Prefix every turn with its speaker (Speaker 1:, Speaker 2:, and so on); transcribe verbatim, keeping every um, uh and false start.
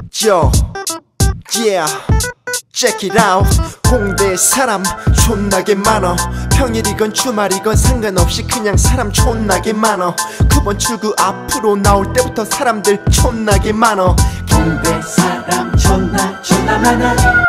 Speaker 1: Yo, yeah, check it out. 홍대 사람 존나게 많어. 평일이건 주말이건 상관없이 그냥 사람 존나게 많어. 구 번 출구 앞으로 나올 때부터 사람들 존나게 많어.
Speaker 2: 홍대 사람 존나 존나 많아.